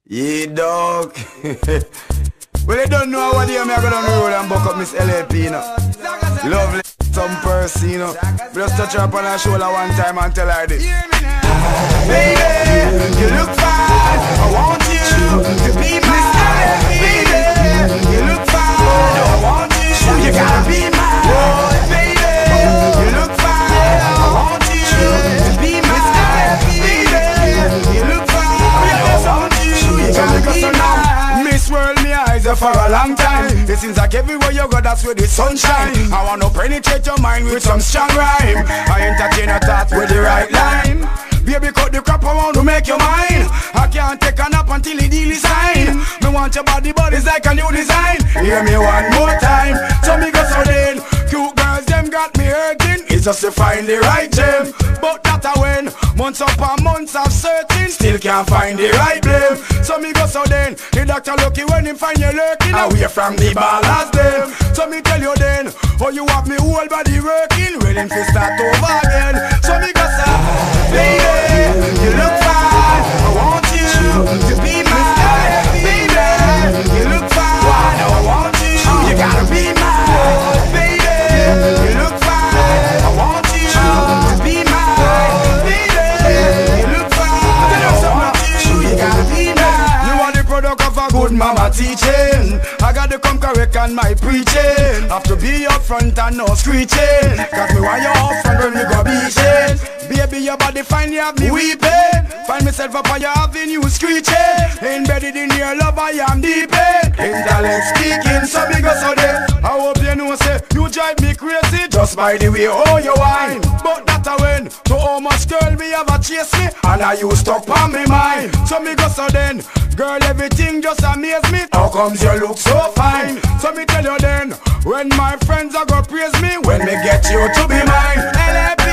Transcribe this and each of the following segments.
Yeah, dog. Well, they don't know what day me I go down the road and buck up Miss LAP, you know. Lovely, some person, you know. Just touch her up on her shoulder one time and tell her this. Baby, you look fine. I want you to be mine. Baby, you look fine. I want you. You gotta be mine. Baby, you look fine. I want you to be mine. Baby, you look fine. I want you. You gotta be mine. Miss World, me eyes are for a long time. It seems like everywhere you go, that's where the sunshine. I wanna penetrate your mind with some strong rhyme. I entertain a thought with the right line. Baby, cut the crap around to make you mine. I can't take a nap until the deal is signed. Me want your body, but it's like a new design. Hear me one more time, so me go so then. Cute girls, them got me hurting. It's just to find the right gem. But that a when months upon months of searching, still can't find the right blame. So me go so then, the doctor lucky when him find you lurking away from the ballast them. So me tell you then, oh you have me whole body working, ready to start over again. So me go so, baby, you look fine. I want you to be mine. Baby, you look fine. I want you. You gotta be mine. Baby, you look fine. I want you to be mine. Baby, you look fine. I want you. You gotta be mine. You are the product of a good mama teaching. I gotta come correct on my preaching. Have to be up front and no screeching. Cause me want you up front when you go beaching. Baby, your body fine, you have me weeping. Find myself up on your avenue screeching. Embedded in your love, I am deep in. Intellect speaking, so me go so there. I hope you know, say, you drive me crazy just by the way oh you whine. But that a when, to how much girl me have a chase me, and I you stuck on me mind. So me go so then, girl everything just amaze me. How comes you look so fine? So me tell you then, when my friends are go praise me, when me get you to be mine. LAP,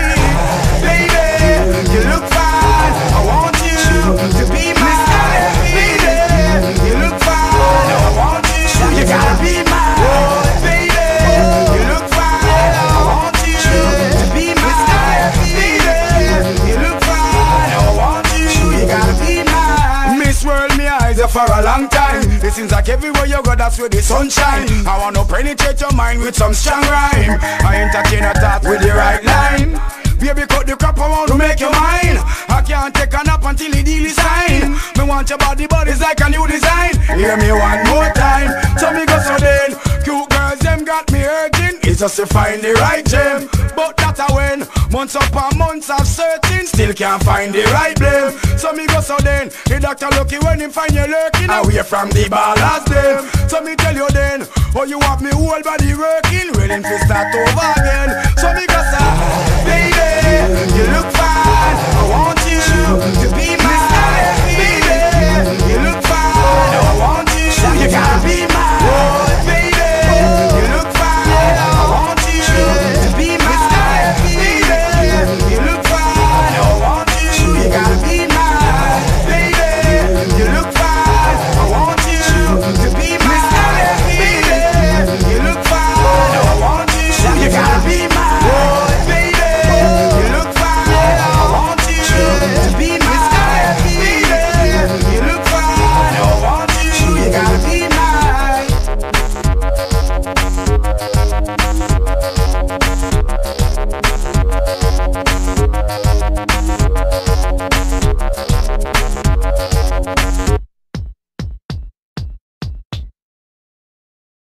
baby, you look fine. I want you to be mine. Baby, you look fine. I want you. You gotta be mine. Baby, you look fine. I want you to be mine. Baby, you look fine. I want you. You gotta be mine. Miss World, me eyes are for a long time. It seems like everywhere you go, that's where the sunshine. I wanna penetrate your mind with some strong rhyme. I entertain a thought with the right line. Baby, cut the crap around to make you mine. I can't take a nap until the deal is signed. Me want your body, but it's like a new design. Hear me one more time, so me go so then. Cute girls, them got me urging. It's just to find the right gem. But that a when months upon months of searching, still can't find the right blame. So me go so then, the doctor lucky when him find you lurking away from the ballast them. So me tell you then, oh you have me whole body working, ready to start over again. So me go so, baby, you look fine. I want you